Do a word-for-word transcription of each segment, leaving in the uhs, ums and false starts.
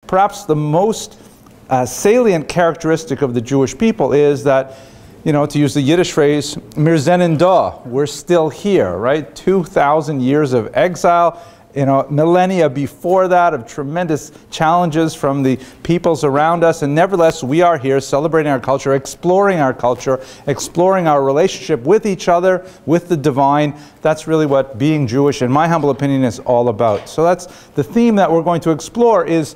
Perhaps the most uh, salient characteristic of the Jewish people is that, you know, to use the Yiddish phrase, wir sind da, we're still here, right? two thousand years of exile, you know, millennia before that of tremendous challenges from the peoples around us, and nevertheless we are here celebrating our culture, exploring our culture, exploring our relationship with each other, with the divine. That's really what being Jewish, in my humble opinion, is all about. So that's the theme that we're going to explore, is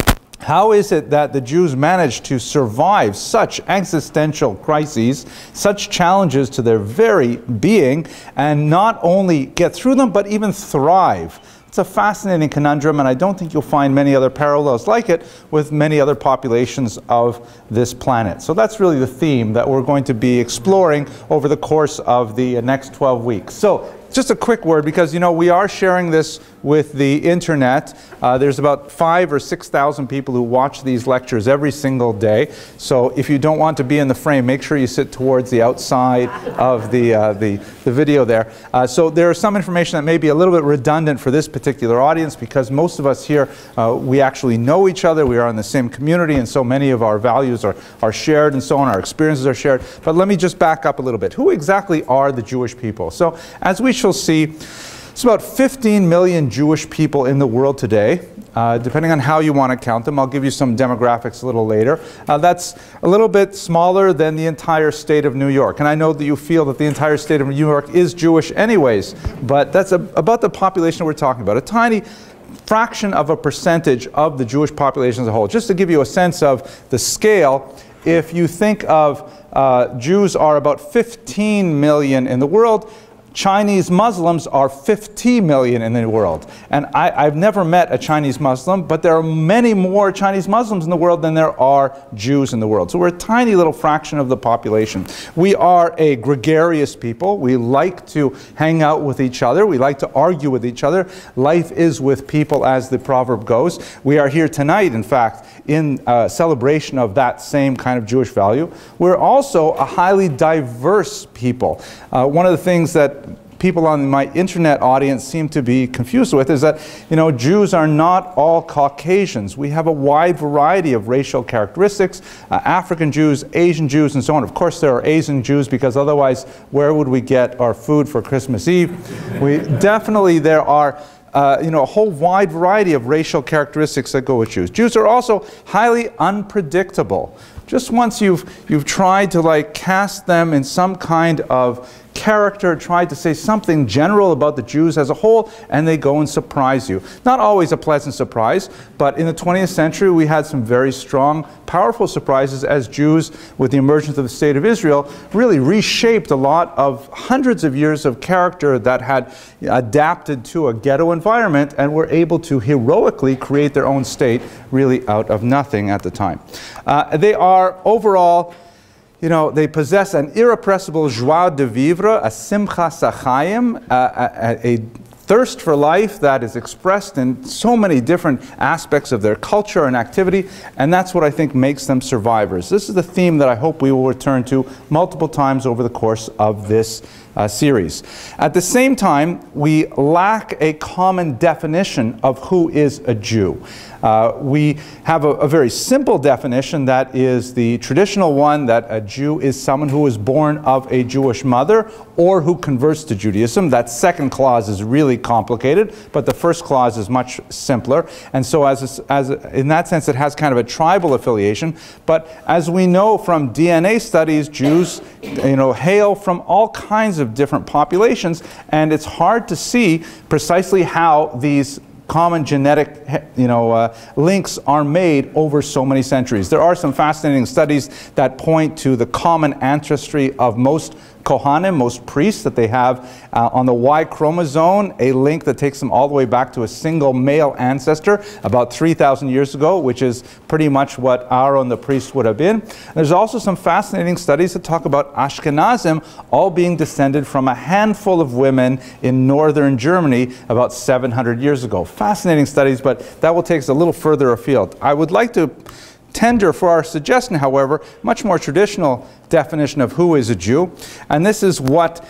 how is it that the Jews managed to survive such existential crises, such challenges to their very being, and not only get through them, but even thrive? It's a fascinating conundrum, and I don't think you'll find many other parallels like it with many other populations of this planet. So that's really the theme that we're going to be exploring over the course of the next twelve weeks. So just a quick word, because, you know, we are sharing this with the internet. Uh, there's about five or six thousand people who watch these lectures every single day. So if you don't want to be in the frame, make sure you sit towards the outside of the uh, the, the video there. Uh, so there is some information that may be a little bit redundant for this particular audience, because most of us here, uh, we actually know each other. We are in the same community, and so many of our values are are shared, and so on. Our experiences are shared. But let me just back up a little bit. Who exactly are the Jewish people? So as we shall see, it's about fifteen million Jewish people in the world today, uh, depending on how you want to count them. I'll give you some demographics a little later. Uh, that's a little bit smaller than the entire state of New York. And I know that you feel that the entire state of New York is Jewish anyways, but that's a, about the population we're talking about. A tiny fraction of a percentage of the Jewish population as a whole. Just to give you a sense of the scale, if you think of uh, Jews are about fifteen million in the world, Chinese Muslims are fifty million in the world. And I, I've never met a Chinese Muslim, but there are many more Chinese Muslims in the world than there are Jews in the world. So we're a tiny little fraction of the population. We are a gregarious people. We like to hang out with each other. We like to argue with each other. Life is with people, as the proverb goes. We are here tonight, in fact, in uh, celebration of that same kind of Jewish value. We're also a highly diverse people. Uh, one of the things that people on my internet audience seem to be confused with is that, you know, Jews are not all Caucasians. We have a wide variety of racial characteristics, uh, African Jews, Asian Jews, and so on. Of course, there are Asian Jews, because otherwise, where would we get our food for Christmas Eve? We definitely, there are Uh, you know, a whole wide variety of racial characteristics that go with Jews. Jews are also highly unpredictable. Just once you've, you've tried to like cast them in some kind of character, tried to say something general about the Jews as a whole, and they go and surprise you. Not always a pleasant surprise, but in the twentieth century we had some very strong, powerful surprises as Jews, with the emergence of the State of Israel, really reshaped a lot of hundreds of years of character that had adapted to a ghetto environment and were able to heroically create their own state, really out of nothing at the time. Uh, they are overall, you know, they possess an irrepressible joie de vivre, a simcha sachayim, a, a, a thirst for life that is expressed in so many different aspects of their culture and activity, and that's what I think makes them survivors. This is the theme that I hope we will return to multiple times over the course of this uh, series. At the same time, we lack a common definition of who is a Jew. Uh, we have a, a very simple definition that is the traditional one, that a Jew is someone who is born of a Jewish mother or who converts to Judaism. That second clause is really complicated, but the first clause is much simpler. And so as, a, as a, in that sense, it has kind of a tribal affiliation. But as we know from D N A studies, Jews, you know, hail from all kinds of different populations, and it's hard to see precisely how these common genetic, you know, uh, links are made over so many centuries. There are some fascinating studies that point to the common ancestry of most Kohanim, most priests, that they have uh, on the Y chromosome, a link that takes them all the way back to a single male ancestor about three thousand years ago, which is pretty much what Aaron the priest would have been. There's also some fascinating studies that talk about Ashkenazim all being descended from a handful of women in northern Germany about seven hundred years ago. Fascinating studies, but that will take us a little further afield. I would like to tender for our suggestion, however, much more traditional definition of who is a Jew. And this is what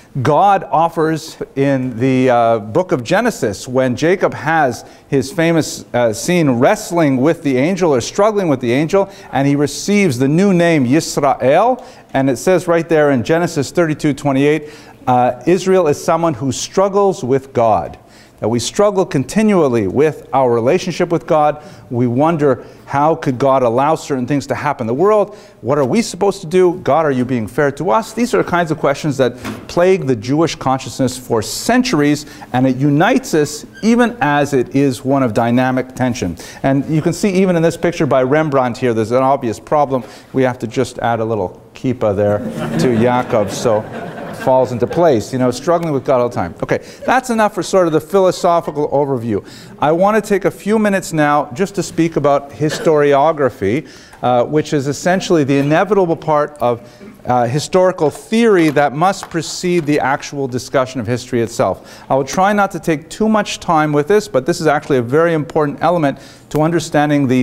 God offers in the uh, book of Genesis, when Jacob has his famous uh, scene wrestling with the angel or struggling with the angel, and he receives the new name Yisrael, and it says right there in Genesis thirty-two twenty-eight, uh, Israel is someone who struggles with God. That we struggle continually with our relationship with God. We wonder, how could God allow certain things to happen in the world? What are we supposed to do? God, are you being fair to us? These are the kinds of questions that plague the Jewish consciousness for centuries, and it unites us even as it is one of dynamic tension. And you can see even in this picture by Rembrandt here, there's an obvious problem. We have to just add a little kippah there to Yaakov, so falls into place, you know, struggling with God all the time. Okay, that's enough for sort of the philosophical overview. I want to take a few minutes now just to speak about historiography, uh, which is essentially the inevitable part of uh, historical theory that must precede the actual discussion of history itself. I will try not to take too much time with this, but this is actually a very important element to understanding the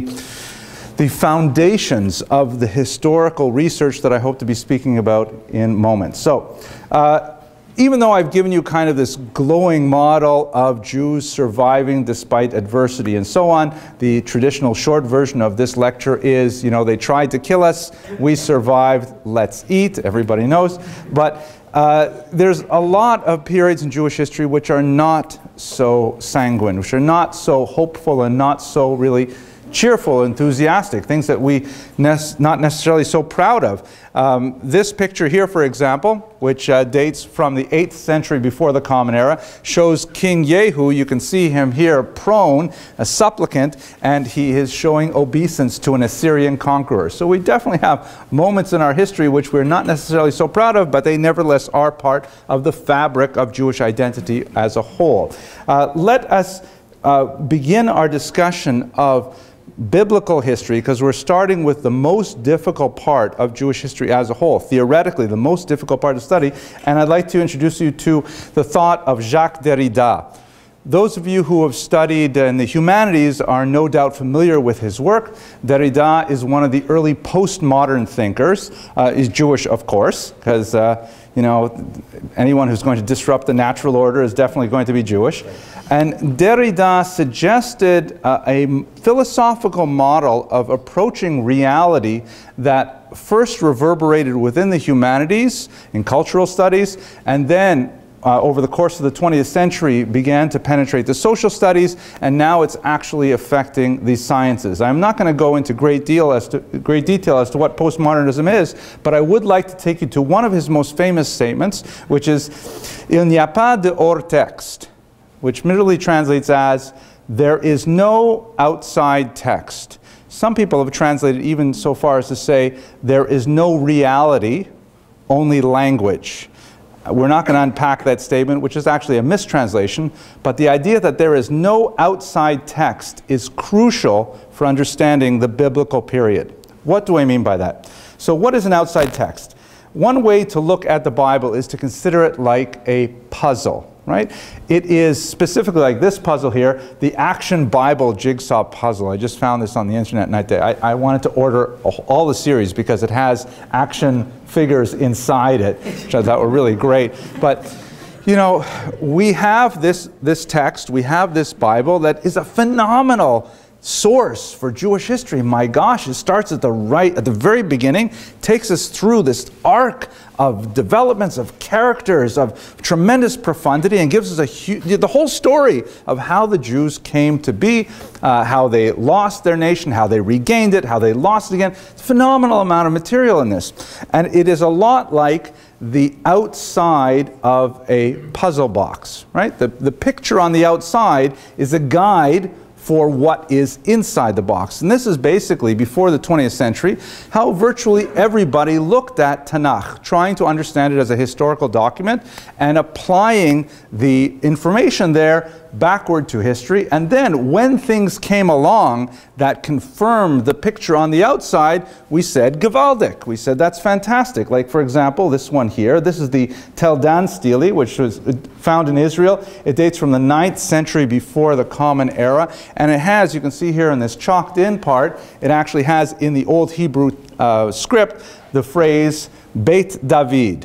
the foundations of the historical research that I hope to be speaking about in moments. So, uh, even though I've given you kind of this glowing model of Jews surviving despite adversity and so on, the traditional short version of this lecture is, you know, they tried to kill us, we survived, let's eat, everybody knows. But uh, there's a lot of periods in Jewish history which are not so sanguine, which are not so hopeful and not so really cheerful, enthusiastic, things that we ne not necessarily so proud of. Um, this picture here, for example, which uh, dates from the eighth century before the Common Era, shows King Yehu. You can see him here prone, a supplicant, and he is showing obeisance to an Assyrian conqueror. So we definitely have moments in our history which we're not necessarily so proud of, but they nevertheless are part of the fabric of Jewish identity as a whole. Uh, let us uh, begin our discussion of biblical history, because we're starting with the most difficult part of Jewish history as a whole, theoretically the most difficult part to study, and I'd like to introduce you to the thought of Jacques Derrida. Those of you who have studied in the humanities are no doubt familiar with his work. Derrida is one of the early postmodern thinkers. Uh, he's Jewish, of course, because uh, you know, anyone who's going to disrupt the natural order is definitely going to be Jewish. And Derrida suggested uh, a philosophical model of approaching reality that first reverberated within the humanities, in cultural studies, and then uh, over the course of the twentieth century began to penetrate the social studies, and now it's actually affecting the sciences. I'm not going to go into great deal as to great detail as to what postmodernism is, but I would like to take you to one of his most famous statements, which is "Il n'y a pas de hors texte," which literally translates as, there is no outside text. Some people have translated even so far as to say, there is no reality, only language. We're not going to unpack that statement, which is actually a mistranslation, but the idea that there is no outside text is crucial for understanding the biblical period. What do I mean by that? So what is an outside text? One way to look at the Bible is to consider it like a puzzle. Right? It is specifically like this puzzle here, the Action Bible Jigsaw Puzzle. I just found this on the internet, and I, I wanted to order all the series because it has action figures inside it, which I thought were really great. But, you know, we have this, this text, we have this Bible that is a phenomenal source for Jewish history. My gosh, it starts at the right, at the very beginning, takes us through this arc of developments, of characters, of tremendous profundity, and gives us a huge, the whole story of how the Jews came to be, uh, how they lost their nation, how they regained it, how they lost it again. It's a phenomenal amount of material in this. And it is a lot like the outside of a puzzle box, right? The, the picture on the outside is a guide for what is inside the box. And this is basically, before the twentieth century, how virtually everybody looked at Tanakh, trying to understand it as a historical document and applying the information there backward to history. And then when things came along that confirmed the picture on the outside, we said gewaldic. We said that's fantastic. Like, for example, this one here. This is the Tel Dan stele, which was found in Israel. It dates from the ninth century before the Common Era. And it has, you can see here in this chalked in part, it actually has in the Old Hebrew uh, script the phrase Beit David.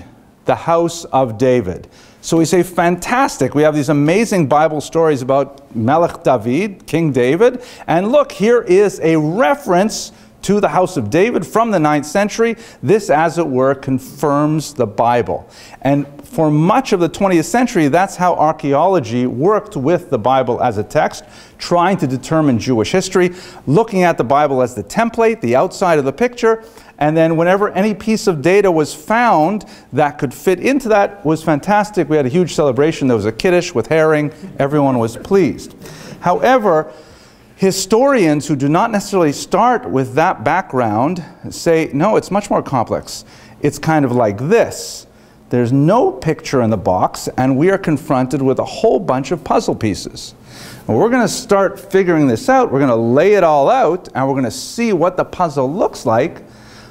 the house of David. So we say, fantastic, we have these amazing Bible stories about Melech David, King David, and look, here is a reference to the house of David from the ninth century. This, as it were, confirms the Bible. And for much of the twentieth century, that's how archaeology worked with the Bible as a text, trying to determine Jewish history, looking at the Bible as the template, the outside of the picture, and then whenever any piece of data was found that could fit into that, was fantastic. We had a huge celebration. There was a kiddush with herring. Everyone was pleased. However, historians who do not necessarily start with that background say, no, it's much more complex. It's kind of like this. There's no picture in the box, and we are confronted with a whole bunch of puzzle pieces. And we're going to start figuring this out. We're going to lay it all out, and we're going to see what the puzzle looks like.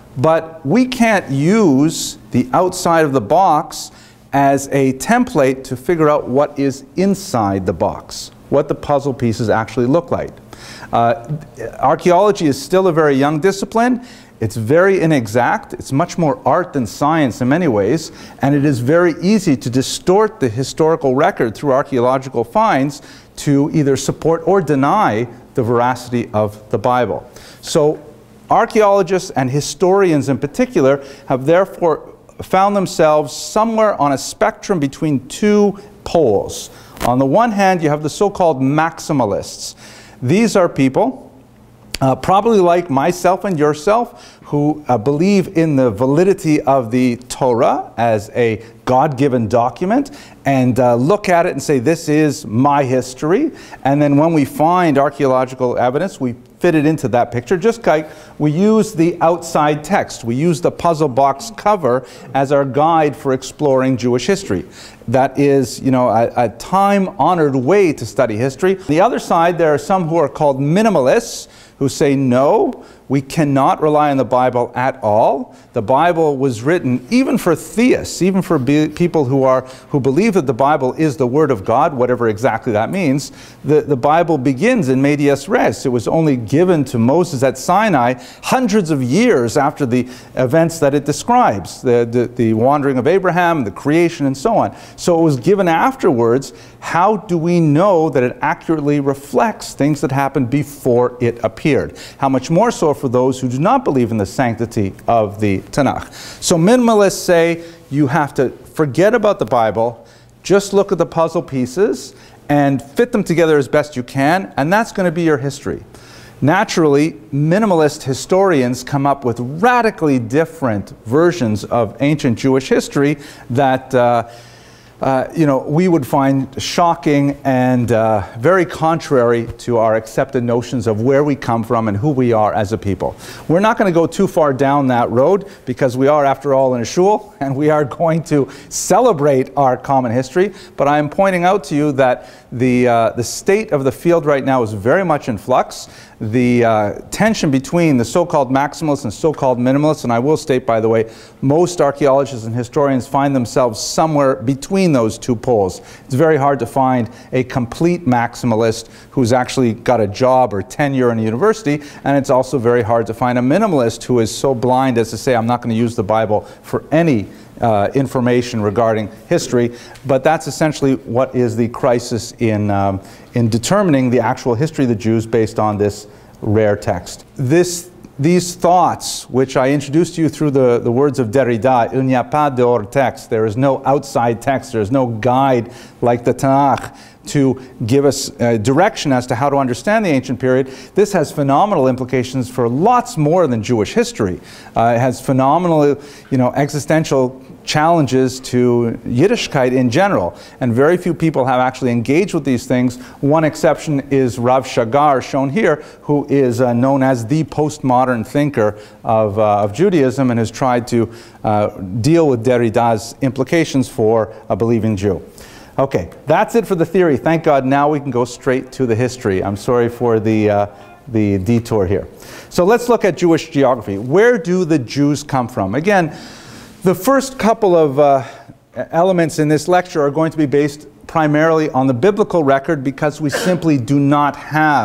But we can't use the outside of the box as a template to figure out what is inside the box, what the puzzle pieces actually look like. Uh, archaeology is still a very young discipline. It's very inexact. It's much more art than science in many ways, and it is very easy to distort the historical record through archaeological finds to either support or deny the veracity of the Bible. So archaeologists and historians in particular have therefore found themselves somewhere on a spectrum between two poles. On the one hand, you have the so-called maximalists. These are people, uh, probably like myself and yourself, who uh, believe in the validity of the Torah as a God-given document and uh, look at it and say, this is my history. And then when we find archaeological evidence, we fit it into that picture, just like we use the outside text. We use the puzzle box cover as our guide for exploring Jewish history. That is, you know, a, a time-honored way to study history. On the other side, there are some who are called minimalists, who say, no, we cannot rely on the Bible at all. The Bible was written even for theists, even for be people who are who believe that the Bible is the Word of God, whatever exactly that means. The, the Bible begins in medias res. It was only given to Moses at Sinai hundreds of years after the events that it describes, the, the, the wandering of Abraham, the creation, and so on. So it was given afterwards. How do we know that it accurately reflects things that happened before it appeared? How much more so for those who do not believe in the sanctity of the Tanakh. So minimalists say you have to forget about the Bible, just look at the puzzle pieces and fit them together as best you can, and that's going to be your history. Naturally, minimalist historians come up with radically different versions of ancient Jewish history that uh, Uh, you know, we would find shocking and uh, very contrary to our accepted notions of where we come from and who we are as a people. We're not going to go too far down that road because we are, after all, in a shul, and we are going to celebrate our common history. But I am pointing out to you that the, uh, the state of the field right now is very much in flux. The uh, tension between the so-called maximalists and so-called minimalists, and I will state, by the way, most archaeologists and historians find themselves somewhere between those two poles. It's very hard to find a complete maximalist who's actually got a job or tenure in a university, and it's also very hard to find a minimalist who is so blind as to say, I'm not going to use the Bible for any uh, information regarding history. But that's essentially what is the crisis in, um, in determining the actual history of the Jews based on this rare text. This These thoughts, which I introduced to you through the, the words of Derrida, il n'y a pas de hors texte, there is no outside text, there is no guide like the Tanakh to give us uh, direction as to how to understand the ancient period. This has phenomenal implications for lots more than Jewish history. Uh, it has phenomenal, you know, existential challenges to Yiddishkeit in general, and very few people have actually engaged with these things. One exception is Rav Shagar, shown here, who is uh, known as the postmodern thinker of, uh, of Judaism and has tried to uh, deal with Derrida's implications for a believing Jew. Okay, that's it for the theory. Thank God now we can go straight to the history. I'm sorry for the, uh, the detour here. So let's look at Jewish geography. Where do the Jews come from? Again, the first couple of uh, elements in this lecture are going to be based primarily on the biblical record because we simply do not have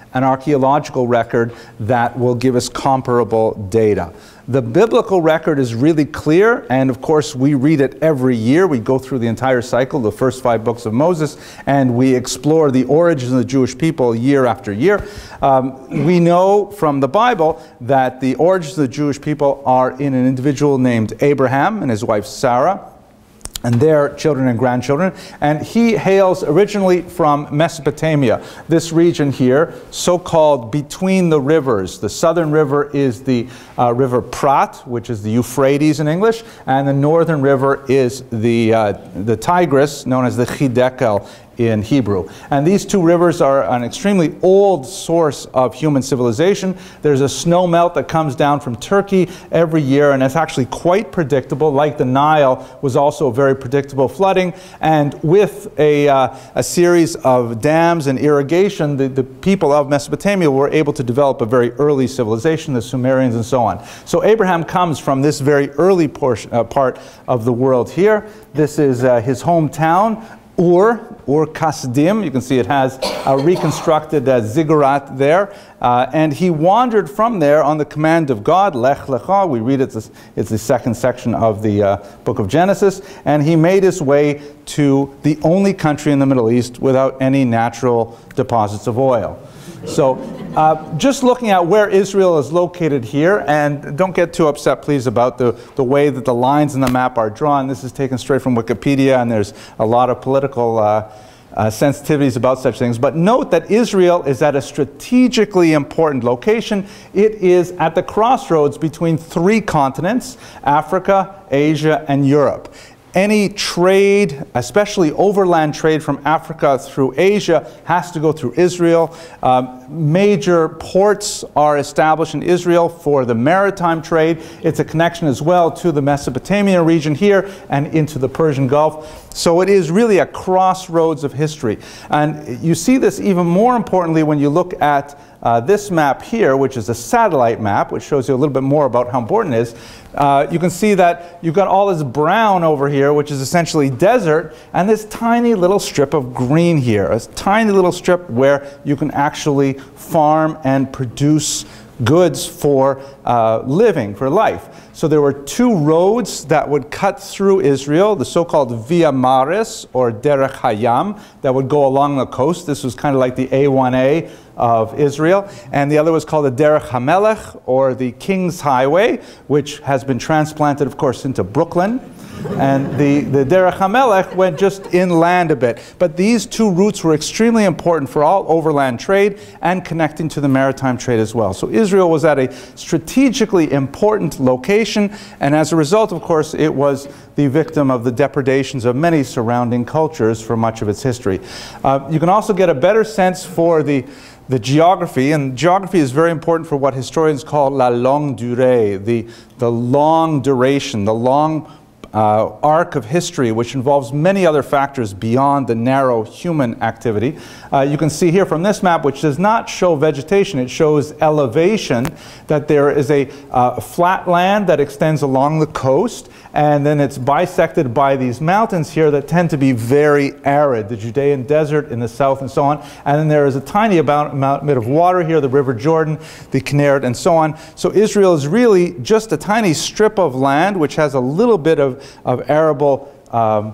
an archaeological record that will give us comparable data. The biblical record is really clear, and of course we read it every year. We go through the entire cycle, the first five books of Moses, and we explore the origins of the Jewish people year after year. Um, we know from the Bible that the origins of the Jewish people are in an individual named Abraham and his wife Sarah, and their children and grandchildren, and he hails originally from Mesopotamia, this region here, so-called between the rivers. The southern river is the uh, river Prat, which is the Euphrates in English, and the northern river is the, uh, the Tigris, known as the Hidekel in Hebrew. And these two rivers are an extremely old source of human civilization. There's a snow melt that comes down from Turkey every year, and it's actually quite predictable. Like the Nile was also a very predictable flooding. And with a, uh, a series of dams and irrigation, the, the people of Mesopotamia were able to develop a very early civilization, the Sumerians and so on. So Abraham comes from this very early portion, uh, part of the world here. This is uh, his hometown, Ur, Ur Kasdim. You can see it has a reconstructed uh, ziggurat there. Uh, and he wandered from there on the command of God, Lech Lecha. We read it, it's the second section of the uh, book of Genesis. And he made his way to the only country in the Middle East without any natural deposits of oil. So uh, just looking at where Israel is located here, and don't get too upset please about the, the way that the lines in the map are drawn. This is taken straight from Wikipedia, and there's a lot of political uh, uh, sensitivities about such things. But note that Israel is at a strategically important location. It is at the crossroads between three continents, Africa, Asia, and Europe. Any trade, especially overland trade from Africa through Asia, has to go through Israel. Um, major ports are established in Israel for the maritime trade. It's a connection as well to the Mesopotamian region here and into the Persian Gulf. So it is really a crossroads of history. And you see this even more importantly when you look at Uh, this map here, which is a satellite map, which shows you a little bit more about how important it is. Uh, you can see that you've got all this brown over here, which is essentially desert, and this tiny little strip of green here, a tiny little strip where you can actually farm and produce goods for uh, living, for life. So there were two roads that would cut through Israel, the so-called Via Maris, or Derech Hayam, that would go along the coast. This was kind of like the A one A of Israel. And the other was called the Derech HaMelech, or the King's Highway, which has been transplanted, of course, into Brooklyn. And the, the Derech HaMelech went just inland a bit. But these two routes were extremely important for all overland trade and connecting to the maritime trade as well. So Israel was at a strategically important location, and as a result, of course, it was the victim of the depredations of many surrounding cultures for much of its history. Uh, you can also get a better sense for the The geography, and geography is very important for what historians call la longue durée, the, the long duration, the long uh, arc of history, which involves many other factors beyond the narrow human activity. Uh, you can see here from this map, which does not show vegetation, it shows elevation, that there is a uh, flat land that extends along the coast, and then it's bisected by these mountains here that tend to be very arid, the Judean desert in the south and so on. And then there is a tiny amount, amount of water here, the River Jordan, the Kinneret, and so on. So Israel is really just a tiny strip of land which has a little bit of, of arable um,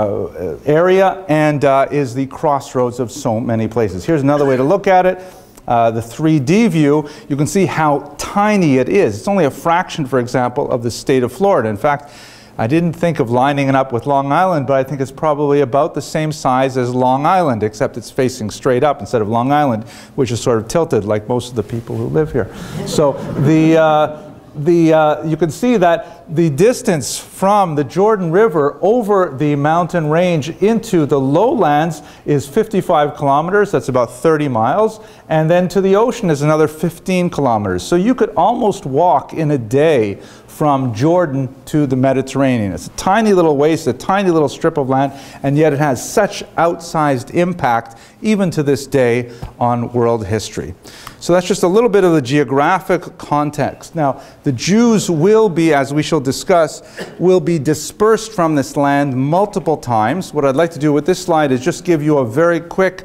uh, area, and uh, is the crossroads of so many places. Here's another way to look at it. Uh, the three D view, you can see how tiny it is. It's only a fraction, for example, of the state of Florida. In fact, I didn't think of lining it up with Long Island, but I think it's probably about the same size as Long Island, except it's facing straight up instead of Long Island, which is sort of tilted like most of the people who live here. So the, uh, the, uh, you can see that the distance from the Jordan River over the mountain range into the lowlands is fifty-five kilometers, that's about thirty miles, and then to the ocean is another fifteen kilometers. So you could almost walk in a day from Jordan to the Mediterranean. It's a tiny little waste, a tiny little strip of land, and yet it has such outsized impact, even to this day, on world history. So that's just a little bit of the geographic context. Now, the Jews will be, as we shall discuss, will be dispersed from this land multiple times. What I'd like to do with this slide is just give you a very quick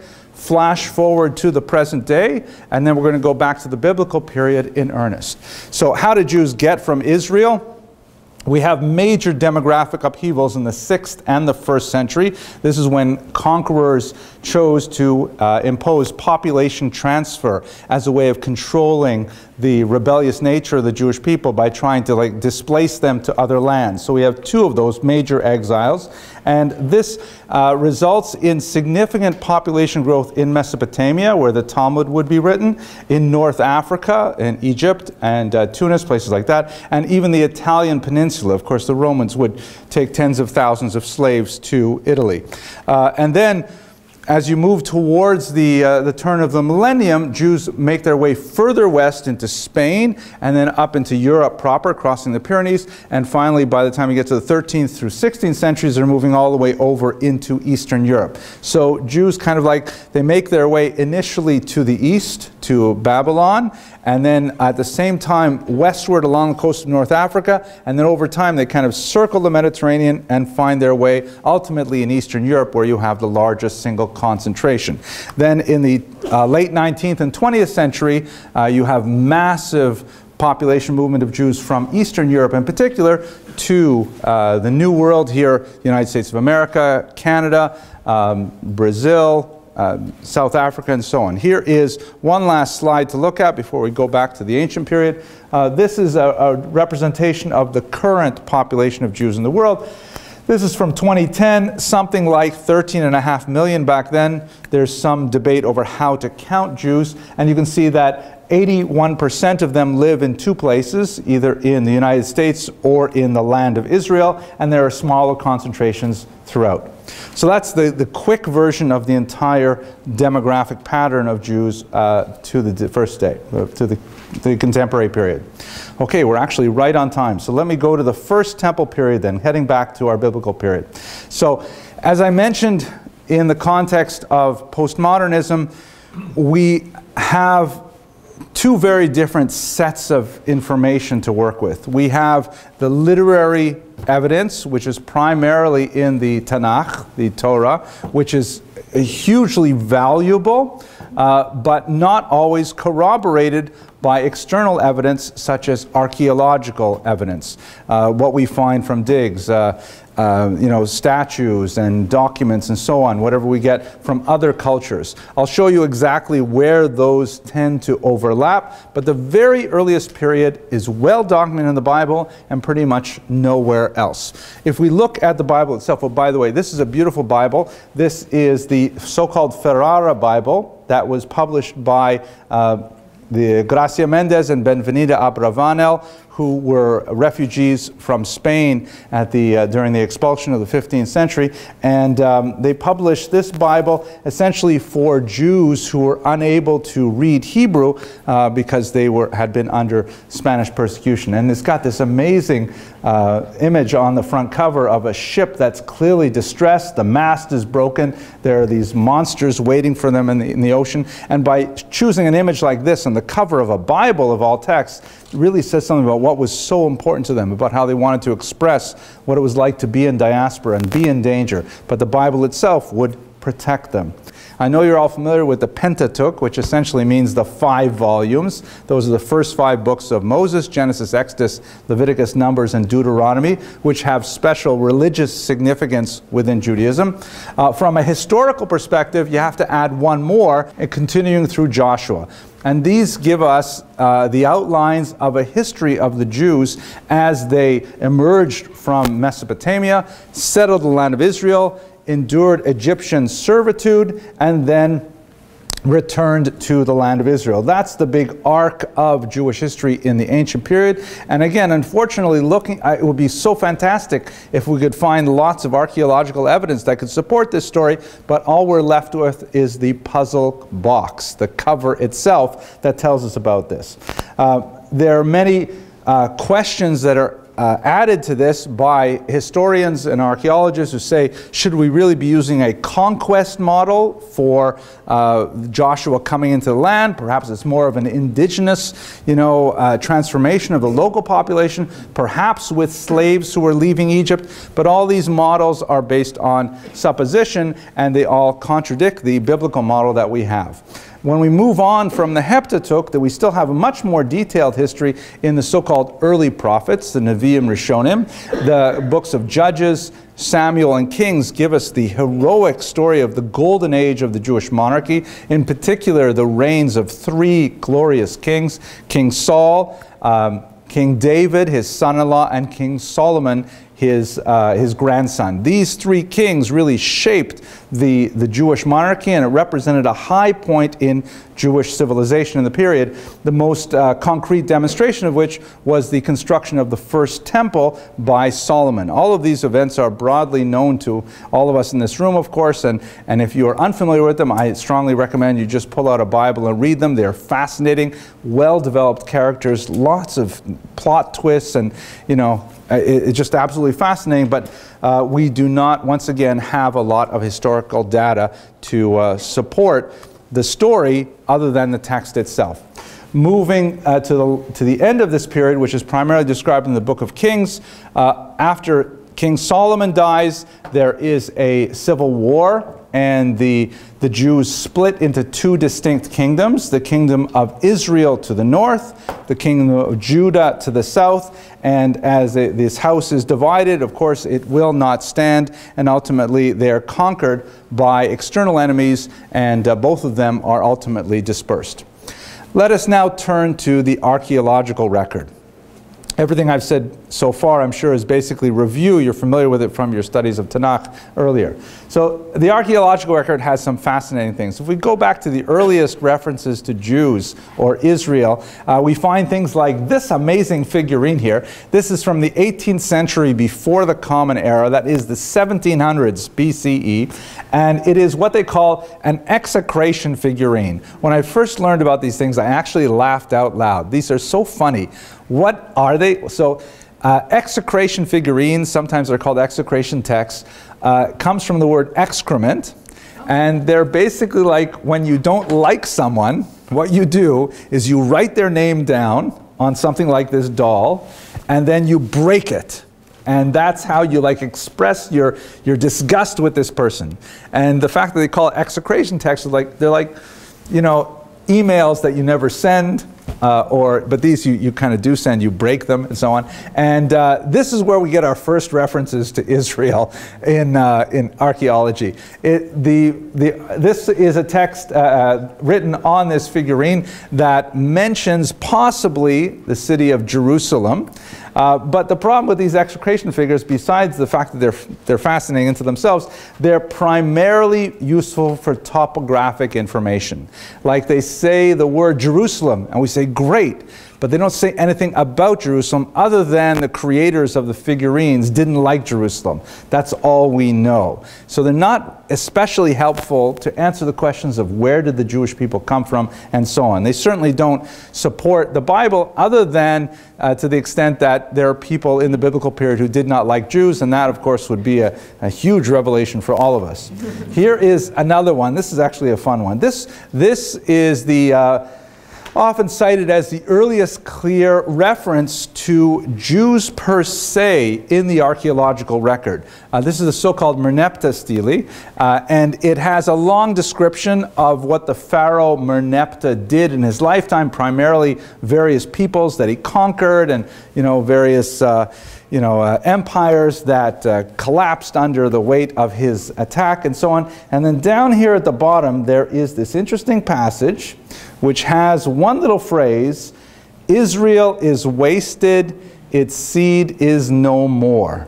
flash forward to the present day, and then we're going to go back to the biblical period in earnest. So how did Jews get from Israel? We have major demographic upheavals in the sixth and the first century. This is when conquerors chose to uh, impose population transfer as a way of controlling the rebellious nature of the Jewish people by trying to like displace them to other lands. So we have two of those major exiles, and this uh, results in significant population growth in Mesopotamia, where the Talmud would be written, in North Africa, in Egypt and uh, Tunis, places like that, and even the Italian peninsula. Of course, the Romans would take tens of thousands of slaves to Italy. Uh, and then as you move towards the, uh, the turn of the millennium, Jews make their way further west into Spain and then up into Europe proper, crossing the Pyrenees. And finally, by the time you get to the thirteenth through sixteenth centuries, they're moving all the way over into Eastern Europe. So Jews kind of like, they make their way initially to the east, to Babylon, and then at the same time westward along the coast of North Africa, and then over time they kind of circle the Mediterranean and find their way ultimately in Eastern Europe, where you have the largest single concentration. Then in the uh, late nineteenth and twentieth century, uh, you have massive population movement of Jews from Eastern Europe in particular to uh, the New World here, the United States of America, Canada, um, Brazil, Uh, South Africa, and so on. Here is one last slide to look at before we go back to the ancient period. Uh, this is a, a representation of the current population of Jews in the world. This is from twenty ten, something like thirteen and a half million back then. There's some debate over how to count Jews, and you can see that eighty-one percent of them live in two places, either in the United States or in the land of Israel, and there are smaller concentrations throughout. So that's the, the quick version of the entire demographic pattern of Jews uh, to the first day, uh, to the, the contemporary period. Okay, we're actually right on time. So let me go to the first temple period then, heading back to our biblical period. So as I mentioned, in the context of postmodernism, we have two very different sets of information to work with. We have the literary evidence, which is primarily in the Tanakh, the Torah, which is hugely valuable, uh, but not always corroborated by external evidence such as archeological evidence. Uh, what we find from digs, uh, uh, you know, statues and documents and so on, whatever we get from other cultures. I'll show you exactly where those tend to overlap, but the very earliest period is well documented in the Bible and pretty much nowhere else. If we look at the Bible itself, oh, by the way, this is a beautiful Bible. This is the so-called Ferrara Bible that was published by uh, the Gracia Mendez and Benvenida Abravanel, who were refugees from Spain at the, uh, during the expulsion of the fifteenth century. And um, they published this Bible essentially for Jews who were unable to read Hebrew uh, because they were, had been under Spanish persecution. And it's got this amazing uh, image on the front cover of a ship that's clearly distressed. The mast is broken. There are these monsters waiting for them in the, in the ocean. And by choosing an image like this on the cover of a Bible of all texts, it really says something about what was so important to them, about how they wanted to express what it was like to be in diaspora and be in danger. But the Bible itself would protect them. I know you're all familiar with the Pentateuch, which essentially means the five volumes. Those are the first five books of Moses: Genesis, Exodus, Leviticus, Numbers, and Deuteronomy, which have special religious significance within Judaism. Uh, from a historical perspective, you have to add one more, and continuing through Joshua. And these give us uh, the outlines of a history of the Jews as they emerged from Mesopotamia, settled the land of Israel, endured Egyptian servitude, and then returned to the land of Israel. That's the big arc of Jewish history in the ancient period. And again, unfortunately, looking, uh, it would be so fantastic if we could find lots of archaeological evidence that could support this story, but all we're left with is the puzzle box, the cover itself that tells us about this. Uh, there are many uh, questions that are uh, added to this by historians and archaeologists who say, should we really be using a conquest model for uh, Joshua coming into the land? Perhaps it's more of an indigenous, you know, uh, transformation of the local population, perhaps with slaves who were leaving Egypt. But all these models are based on supposition, and they all contradict the biblical model that we have. When we move on from the Heptateuch, that we still have a much more detailed history in the so-called early prophets, the Nevi'im Rishonim. The books of Judges, Samuel, and Kings give us the heroic story of the golden age of the Jewish monarchy, in particular the reigns of three glorious kings, King Saul, um, King David, his son-in-law, and King Solomon, his, uh, his grandson. These three kings really shaped the, the Jewish monarchy, and it represented a high point in Jewish civilization in the period, the most uh, concrete demonstration of which was the construction of the first temple by Solomon. All of these events are broadly known to all of us in this room, of course, and, and if you are unfamiliar with them, I strongly recommend you just pull out a Bible and read them. They're fascinating, well-developed characters, lots of plot twists, and, you know, it, it's just absolutely fascinating, but uh, we do not, once again, have a lot of historical data to uh, support the story other than the text itself. Moving uh, to, the, to the end of this period, which is primarily described in the book of Kings, uh, after King Solomon dies, there is a civil war, and the, the Jews split into two distinct kingdoms, the kingdom of Israel to the north, the kingdom of Judah to the south, and as it, this house is divided, of course, it will not stand, and ultimately they are conquered by external enemies, and uh, both of them are ultimately dispersed. Let us now turn to the archaeological record. Everything I've said so far, I'm sure, is basically review. You're familiar with it from your studies of Tanakh earlier. So the archaeological record has some fascinating things. If we go back to the earliest references to Jews or Israel, uh, we find things like this amazing figurine here. This is from the eighteenth century before the Common Era. That is the seventeen hundreds B C E. And it is what they call an execration figurine. When I first learned about these things, I actually laughed out loud. These are so funny. What are they? So uh, execration figurines, sometimes they're called execration texts, uh, comes from the word excrement. And they're basically like when you don't like someone, what you do is you write their name down on something like this doll, and then you break it. And that's how you like express your, your disgust with this person. And the fact that they call it execration text is like, they're like, you know, emails that you never send, uh, or, but these you, you kind of do send, you break them and so on. And uh, this is where we get our first references to Israel in, uh, in archaeology. It, the, the, this is a text uh, written on this figurine that mentions possibly the city of Jerusalem. Uh, but the problem with these execration figures, besides the fact that they're, they're fascinating into themselves, they're primarily useful for topographic information. Like they say the word Jerusalem, and we say, great, but they don't say anything about Jerusalem other than the creators of the figurines didn't like Jerusalem. That's all we know. So they're not especially helpful to answer the questions of where did the Jewish people come from and so on. They certainly don't support the Bible other than uh, to the extent that there are people in the biblical period who did not like Jews, and that of course would be a, a huge revelation for all of us. Here is another one. This is actually a fun one. This, this is the uh, often cited as the earliest clear reference to Jews per se in the archaeological record. Uh, this is the so-called Merneptah stele, uh, and it has a long description of what the pharaoh Merneptah did in his lifetime, primarily various peoples that he conquered, and you know various uh, you know uh, empires that uh, collapsed under the weight of his attack and so on. And then down here at the bottom there is this interesting passage which has one little phrase, Israel is wasted, its seed is no more.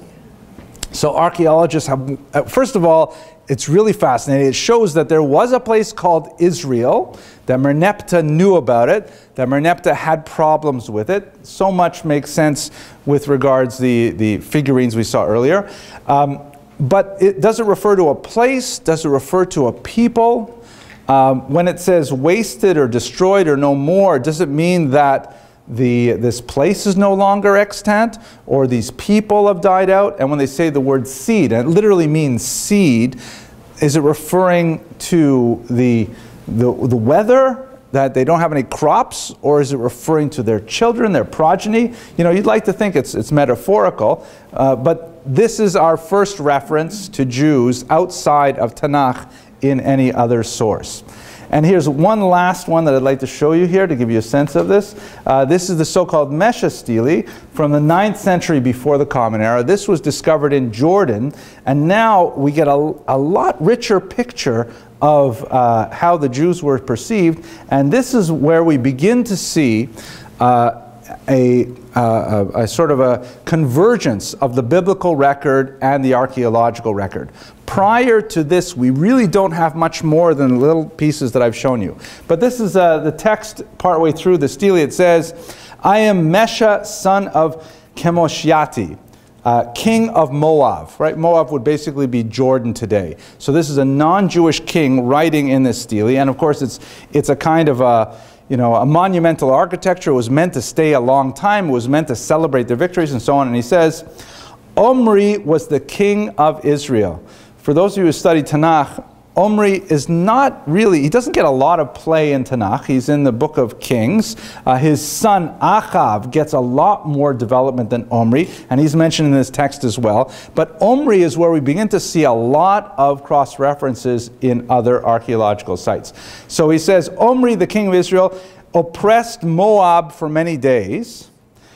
So archaeologists have, first of all, it's really fascinating. It shows that there was a place called Israel, that Merneptah knew about it, that Merneptah had problems with it. So much makes sense with regards to the, the figurines we saw earlier. Um, but it doesn't refer to a place, doesn't refer to a people. Um, when it says wasted or destroyed or no more, does it mean that the, this place is no longer extant, or these people have died out. And when they say the word seed, and it literally means seed, is it referring to the, the, the weather, that they don't have any crops, or is it referring to their children, their progeny? You know, you'd like to think it's, it's metaphorical, uh, but this is our first reference to Jews outside of Tanakh in any other source. And here's one last one that I'd like to show you here to give you a sense of this. Uh, this is the so-called Mesha stele from the ninth century before the Common Era. This was discovered in Jordan, and now we get a, a lot richer picture of uh, how the Jews were perceived. And this is where we begin to see uh, a, uh, a, a sort of a convergence of the biblical record and the archaeological record. Prior to this, we really don't have much more than the little pieces that I've shown you. But this is uh, the text partway through the stele. It says, I am Mesha, son of Chemoshiati, uh, king of Moab. Right? Moab would basically be Jordan today. So this is a non-Jewish king writing in this stele. And of course, it's, it's a kind of a, you know, a monumental architecture. It was meant to stay a long time. It was meant to celebrate their victories and so on. And he says, Omri was the king of Israel. For those of you who study Tanakh, Omri is not really, he doesn't get a lot of play in Tanakh. He's in the book of Kings. Uh, his son Achav gets a lot more development than Omri, and he's mentioned in this text as well. But Omri is where we begin to see a lot of cross-references in other archaeological sites. So he says, Omri, the king of Israel, oppressed Moab for many days,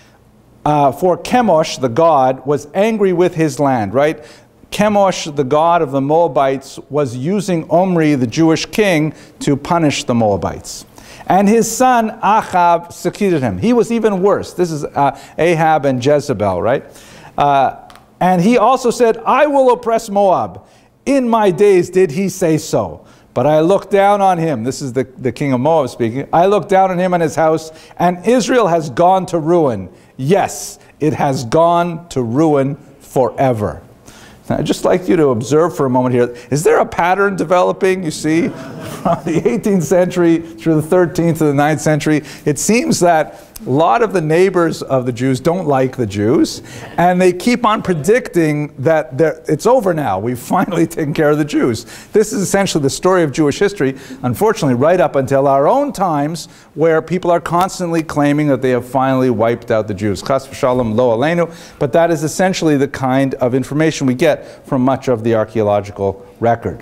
uh, for Chemosh, the god, was angry with his land, right? Chemosh, the god of the Moabites, was using Omri, the Jewish king, to punish the Moabites. And his son Achav succeeded him. He was even worse. This is uh, Ahab and Jezebel, right? Uh, and he also said, I will oppress Moab. In my days did he say so. But I looked down on him. This is the, the king of Moab speaking. I looked down on him and his house, and Israel has gone to ruin. Yes, it has gone to ruin forever. I'd just like you to observe for a moment here. Is there a pattern developing, you see, from the eighteenth century through the thirteenth to the ninth century? It seems that a lot of the neighbors of the Jews don't like the Jews, and they keep on predicting that it's over now. We've finally taken care of the Jews. This is essentially the story of Jewish history, unfortunately, right up until our own times, where people are constantly claiming that they have finally wiped out the Jews. Chas v'shalom lo aleinu. But that is essentially the kind of information we get from much of the archaeological record.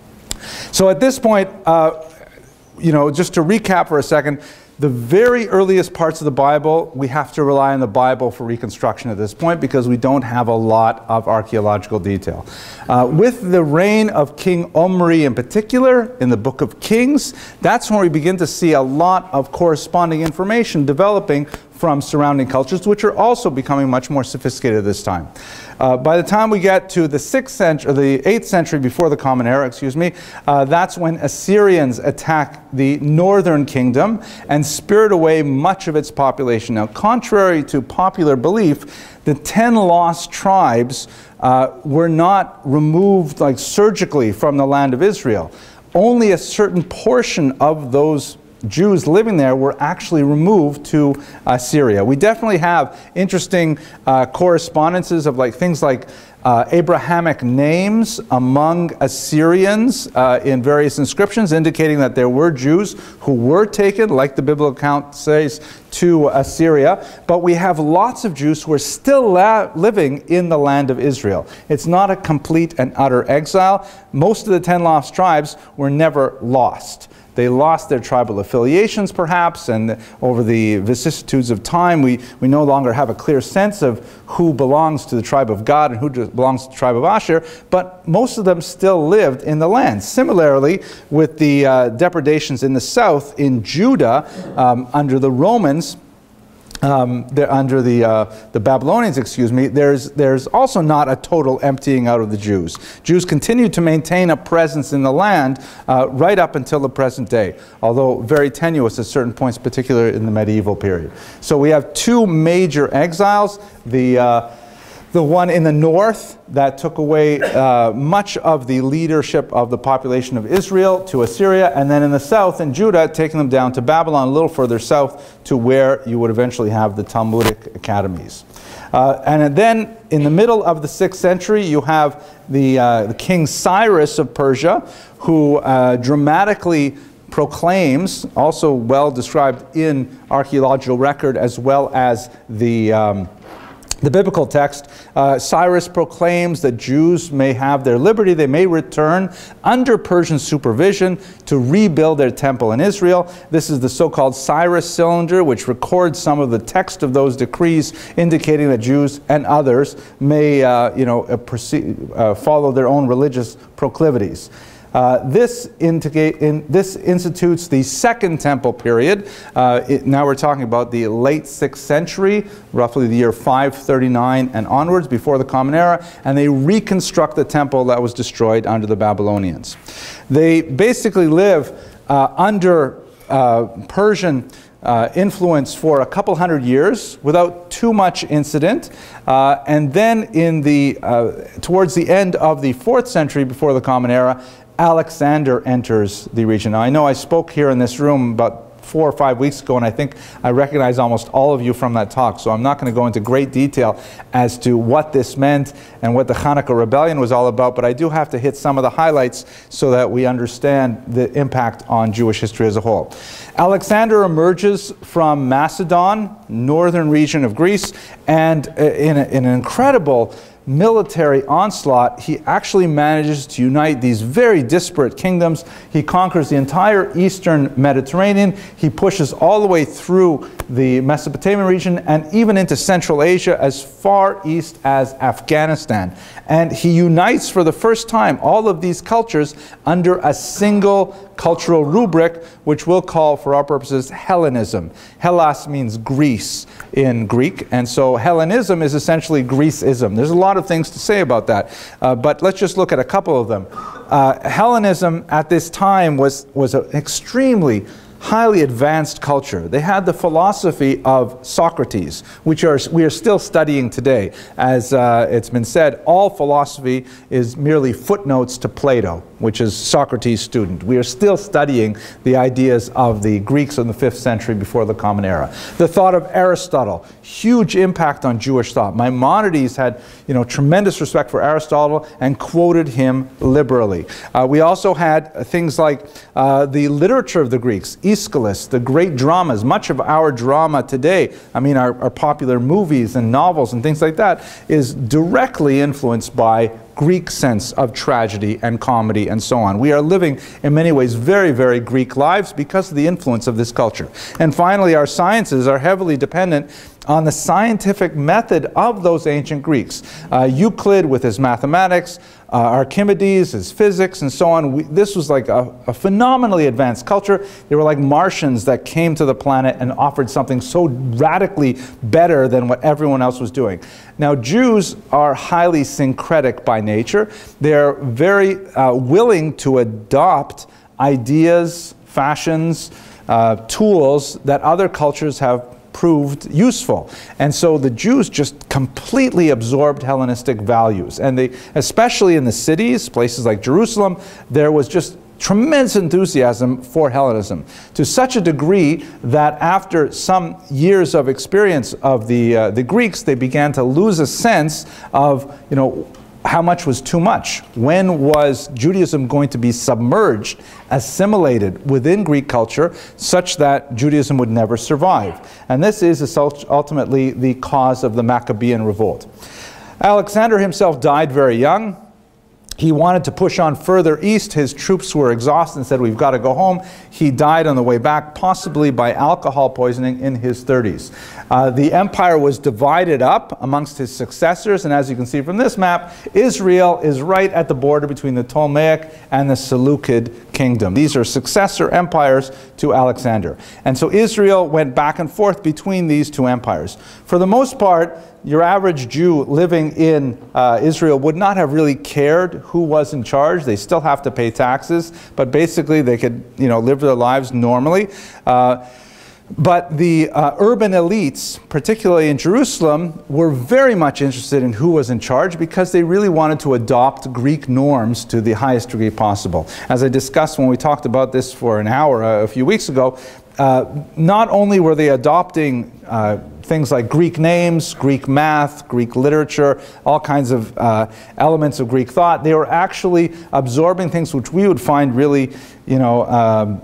So at this point, uh, you know, just to recap for a second, the very earliest parts of the Bible, we have to rely on the Bible for reconstruction at this point because we don't have a lot of archaeological detail. Uh, with the reign of King Omri in particular, in the book of Kings, that's when we begin to see a lot of corresponding information developing from surrounding cultures, which are also becoming much more sophisticated at this time. Uh, by the time we get to the sixth century, or the eighth century before the Common Era, excuse me, uh, that's when Assyrians attack the northern kingdom and spirit away much of its population. Now, contrary to popular belief, the ten lost tribes uh, were not removed like surgically from the land of Israel. Only a certain portion of those Jews living there were actually removed to uh, Syria. We definitely have interesting uh, correspondences of like things like uh, Abrahamic names among Assyrians uh, in various inscriptions, indicating that there were Jews who were taken, like the biblical account says, to Assyria. But we have lots of Jews who are still living in the land of Israel. It's not a complete and utter exile. Most of the ten lost tribes were never lost. They lost their tribal affiliations, perhaps, and over the vicissitudes of time, we, we no longer have a clear sense of who belongs to the tribe of God and who belongs to the tribe of Asher, but most of them still lived in the land. Similarly, with the uh, depredations in the south, in Judah, um, under the Romans, Um, under the, uh, the Babylonians, excuse me, there's, there's also not a total emptying out of the Jews. Jews continue to maintain a presence in the land uh, right up until the present day, although very tenuous at certain points, particularly in the medieval period. So we have two major exiles. The, uh, The one in the north that took away uh, much of the leadership of the population of Israel to Assyria, and then in the south in Judah, taking them down to Babylon, a little further south to where you would eventually have the Talmudic academies. Uh, and then in the middle of the sixth century, you have the, uh, the King Cyrus of Persia, who uh, dramatically proclaims, also well described in archaeological record as well as the um, The biblical text, uh, Cyrus proclaims that Jews may have their liberty, they may return under Persian supervision to rebuild their temple in Israel. This is the so-called Cyrus cylinder, which records some of the text of those decrees, indicating that Jews and others may uh, you know, uh, proceed, uh, follow their own religious proclivities. Uh, this, in, this institutes the Second Temple period. Uh, it, now we're talking about the late sixth century, roughly the year five thirty-nine and onwards, before the Common Era, and they reconstruct the temple that was destroyed under the Babylonians. They basically live uh, under uh, Persian Uh, influence for a couple hundred years without too much incident, uh, and then in the uh, towards the end of the fourth century before the Common Era, Alexander enters the region. Now, I know I spoke here in this room about four or five weeks ago, and I think I recognize almost all of you from that talk, so I'm not going to go into great detail as to what this meant and what the Hanukkah Rebellion was all about, but I do have to hit some of the highlights so that we understand the impact on Jewish history as a whole. Alexander emerges from Macedon, northern region of Greece, and in, a, in an incredible military onslaught, he actually manages to unite these very disparate kingdoms. He conquers the entire eastern Mediterranean. He pushes all the way through the Mesopotamian region and even into Central Asia as far east as Afghanistan. And he unites for the first time all of these cultures under a single cultural rubric, which we'll call, for our purposes, Hellenism. Hellas means Greece in Greek, and so Hellenism is essentially Greeceism. There's a lot of things to say about that, uh, but let's just look at a couple of them. Uh, Hellenism at this time was, was an extremely highly advanced culture. They had the philosophy of Socrates, which are, we are still studying today. As uh, it's been said, all philosophy is merely footnotes to Plato, which is Socrates' student. We are still studying the ideas of the Greeks in the fifth century before the Common Era. The thought of Aristotle, huge impact on Jewish thought. Maimonides had you know, tremendous respect for Aristotle and quoted him liberally. Uh, we also had things like uh, the literature of the Greeks, Aeschylus, the great dramas. Much of our drama today, I mean our, our popular movies and novels and things like that, is directly influenced by Greek sense of tragedy and comedy and so on. We are living in many ways very, very Greek lives because of the influence of this culture. And finally, our sciences are heavily dependent on the scientific method of those ancient Greeks. Uh, Euclid with his mathematics, uh, Archimedes, his physics, and so on. We, this was like a, a phenomenally advanced culture. They were like Martians that came to the planet and offered something so radically better than what everyone else was doing. Now, Jews are highly syncretic by nature. They're very uh, willing to adopt ideas, fashions, uh, tools that other cultures have proved useful. And so the Jews just completely absorbed Hellenistic values. And they, especially in the cities, places like Jerusalem, there was just tremendous enthusiasm for Hellenism, to such a degree that after some years of experience of the, uh, the Greeks, they began to lose a sense of, you know, how much was too much? When was Judaism going to be submerged, assimilated within Greek culture, such that Judaism would never survive? And this is ultimately the cause of the Maccabean Revolt. Alexander himself died very young. He wanted to push on further east. His troops were exhausted and said, we've got to go home. He died on the way back, possibly by alcohol poisoning in his thirties. Uh, the empire was divided up amongst his successors, and as you can see from this map, Israel is right at the border between the Ptolemaic and the Seleucid kingdom. These are successor empires to Alexander. And so Israel went back and forth between these two empires. For the most part, your average Jew living in uh, Israel would not have really cared who was in charge. They still have to pay taxes, but basically they could, you know, live their lives normally. Uh, But the uh, urban elites, particularly in Jerusalem, were very much interested in who was in charge because they really wanted to adopt Greek norms to the highest degree possible. As I discussed when we talked about this for an hour uh, a few weeks ago, uh, not only were they adopting uh, things like Greek names, Greek math, Greek literature, all kinds of uh, elements of Greek thought, they were actually absorbing things which we would find really, you know, um,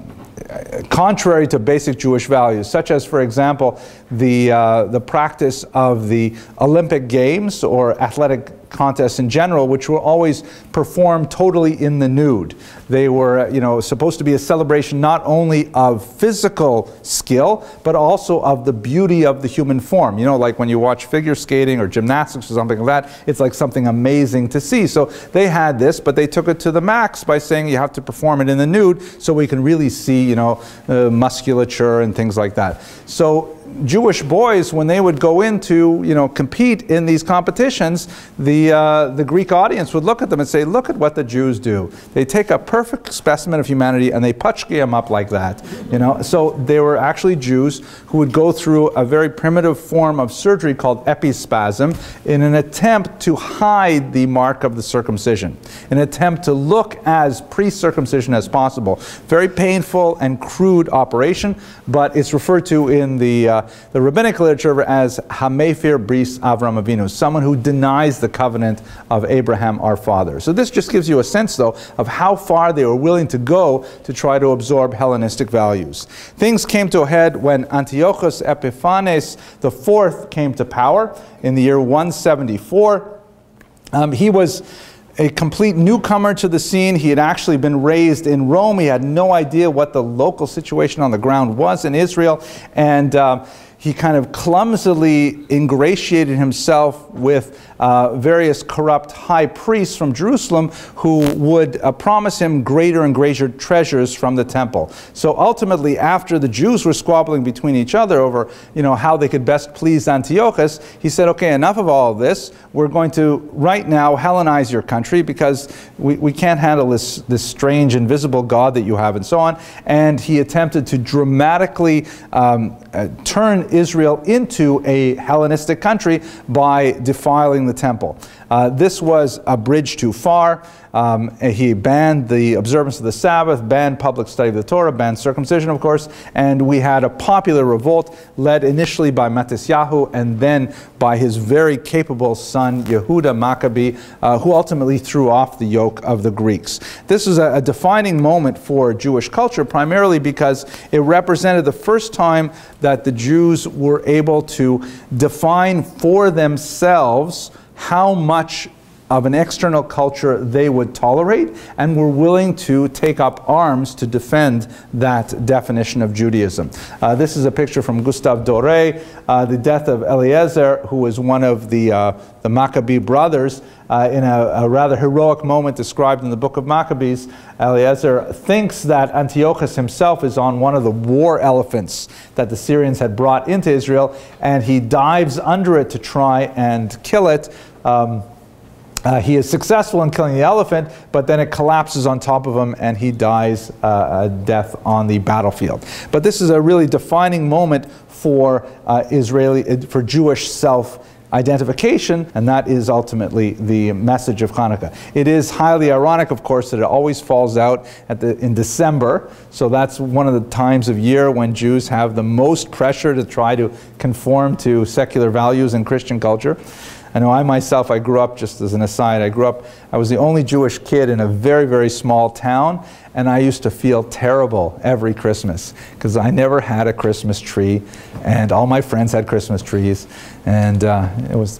contrary to basic Jewish values, such as, for example, the, uh, the practice of the Olympic Games or athletic contests in general, which were always performed totally in the nude. They were, you know, supposed to be a celebration not only of physical skill, but also of the beauty of the human form. You know, like when you watch figure skating or gymnastics or something like that, it's like something amazing to see. So they had this, but they took it to the max by saying you have to perform it in the nude so we can really see, you know, uh, musculature and things like that. So Jewish boys, when they would go in to, you know, compete in these competitions, the, uh, the Greek audience would look at them and say, look at what the Jews do. They take a perfect specimen of humanity and they putchki them up like that, you know. So they were actually Jews who would go through a very primitive form of surgery called epispasm in an attempt to hide the mark of the circumcision, an attempt to look as pre-circumcision as possible. Very painful and crude operation, but it's referred to in the uh, the rabbinic literature as Hamephir Bris Avram Avinu, someone who denies the covenant of Abraham our father. So this just gives you a sense, though, of how far they were willing to go to try to absorb Hellenistic values. Things came to a head when Antiochus Epiphanes the fourth came to power in the year one seventy-four. Um, he was a complete newcomer to the scene. He had actually been raised in Rome. He had no idea what the local situation on the ground was in Israel. And uh, he kind of clumsily ingratiated himself with uh, various corrupt high priests from Jerusalem who would uh, promise him greater and greater treasures from the temple. So ultimately, after the Jews were squabbling between each other over, you know, how they could best please Antiochus, he said, okay, enough of all of this. We're going to right now Hellenize your country because we, we can't handle this, this strange invisible God that you have and so on. And he attempted to dramatically um, uh, turn Israel into a Hellenistic country by defiling the temple. Uh, this was a bridge too far. Um, he banned the observance of the Sabbath, banned public study of the Torah, banned circumcision, of course, and we had a popular revolt led initially by Matisyahu and then by his very capable son Yehuda Maccabee, uh, who ultimately threw off the yoke of the Greeks. This is a, a defining moment for Jewish culture, primarily because it represented the first time that the Jews were able to define for themselves how much of an external culture they would tolerate, and were willing to take up arms to defend that definition of Judaism. Uh, this is a picture from Gustave Doré, uh, the death of Eliezer, who was one of the, uh, the Maccabee brothers, uh, in a, a rather heroic moment described in the book of Maccabees. Eliezer thinks that Antiochus himself is on one of the war elephants that the Syrians had brought into Israel, and he dives under it to try and kill it. Um, Uh, he is successful in killing the elephant, but then it collapses on top of him and he dies uh, a death on the battlefield. But this is a really defining moment for uh, Israeli, for Jewish self-identification, and that is ultimately the message of Hanukkah. It is highly ironic, of course, that it always falls out at the, in December, so that's one of the times of year when Jews have the most pressure to try to conform to secular values in Christian culture. I know I myself, I grew up, just as an aside, I grew up, I was the only Jewish kid in a very, very small town, and I used to feel terrible every Christmas because I never had a Christmas tree, and all my friends had Christmas trees, and uh, it was,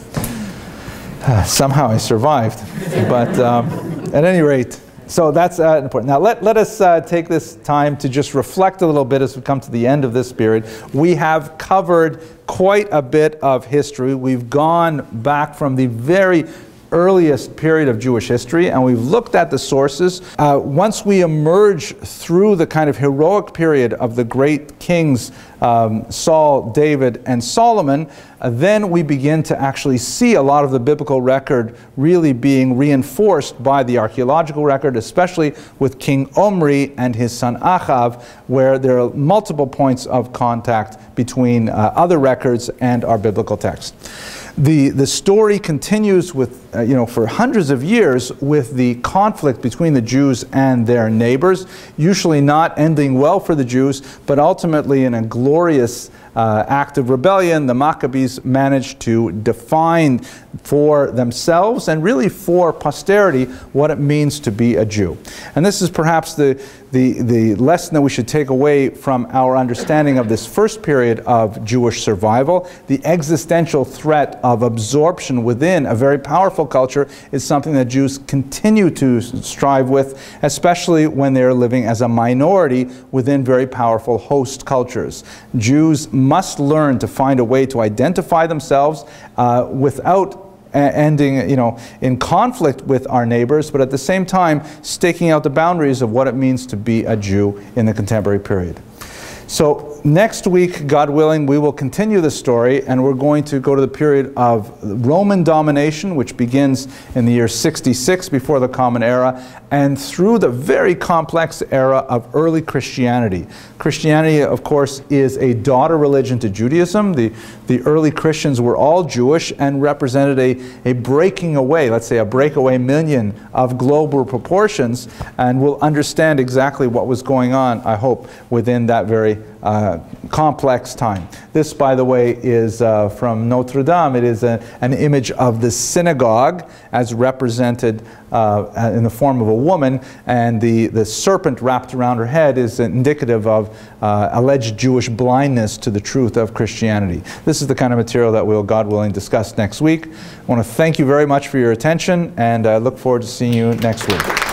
uh, somehow I survived. But um, at any rate, so that's uh, important. Now let, let us uh, take this time to just reflect a little bit as we come to the end of this period. We have covered quite a bit of history. We've gone back from the very earliest period of Jewish history, and we've looked at the sources. Uh, once we emerge through the kind of heroic period of the great kings um, Saul, David, and Solomon, uh, then we begin to actually see a lot of the biblical record really being reinforced by the archaeological record, especially with King Omri and his son Achav, where there are multiple points of contact between uh, other records and our biblical text. The, the story continues with, uh, you know, for hundreds of years with the conflict between the Jews and their neighbors, usually not ending well for the Jews, but ultimately in a glorious uh, act of rebellion, the Maccabees managed to define for themselves and really for posterity what it means to be a Jew. And this is perhaps the, the, the lesson that we should take away from our understanding of this first period of Jewish survival. The existential threat of absorption within a very powerful culture is something that Jews continue to strive with, especially when they're living as a minority within very powerful host cultures. Jews must learn to find a way to identify themselves uh, without ending, you know, in conflict with our neighbors, but at the same time staking out the boundaries of what it means to be a Jew in the contemporary period. So next week, God willing, we will continue the story, and we're going to go to the period of Roman domination, which begins in the year sixty-six before the Common Era, and through the very complex era of early Christianity. Christianity, of course, is a daughter religion to Judaism. The, the early Christians were all Jewish and represented a, a breaking away, let's say a breakaway million of global proportions, and we'll understand exactly what was going on, I hope, within that very uh, complex time. This, by the way, is uh, from Notre Dame. It is a, an image of the synagogue as represented uh, in the form of a woman, and the, the serpent wrapped around her head is indicative of uh, alleged Jewish blindness to the truth of Christianity. This is the kind of material that we'll, God willing, discuss next week. I want to thank you very much for your attention, and I look forward to seeing you next week.